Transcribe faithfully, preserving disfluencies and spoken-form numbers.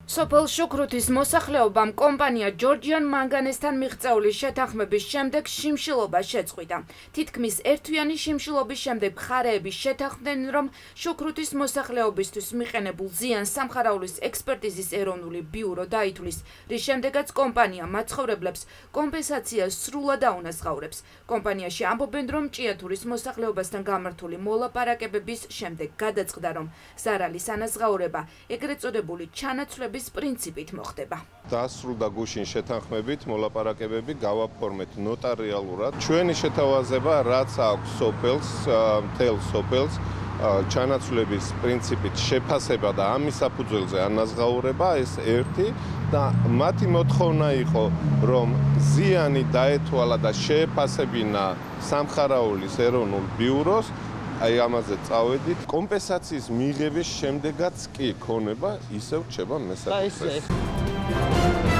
სოფელ შუქრუთის მოსახლეობამ კომპანია ჯორჯიან მანგანესთან მიღწეული შეთანხმების შემდეგ შიმშილობა შეწყვიტა. თითქმის ერთთვიანი შიმშილობის შემდეგ მხარეები შეთანხმდნენ, რომ შუქრუთის მოსახლეობისთვის მიყენებულ ზიანს სამხარაულის ექსპერტიზის ეროვნული ბიურო დაითვლის, რის შემდეგაც კომპანია მაცხოვრებლებს კომპენსაციას სრულად აუნაზღაურებს. კომპანიაში ამბობენ, რომ ჭიათურის მოსახლეობასთან გამართული მოლაპარაკებების შემდეგ გადაწყდა, რომ ზარალის ანაზღაურება ეგრეთ წოდებული ჩანაცვლების პრინციპით მოხდება. დასრულდა გუშინ შეთანხმებით მოლაპარაკებები გავაფორმეთ ნოტარიალურად. ჩვენი შეთავაზება, რაც აქვს სოფელს, მთელ სოფელს, ჩანაცვლების პრინციპით შეფასება და ამის საფუძველზე ანაზღაურება, ეს ერთი და მათი მოთხოვნა იყო, რომ ზიანი დაეთვალა და შეეფასებინა სამხარაულის ეროვნულ ბიუროს. აი ამაზე წავედით. კომპენსაციის მიღების შემდეგაც კი ქონება ისევ რჩება მესაკუთრე.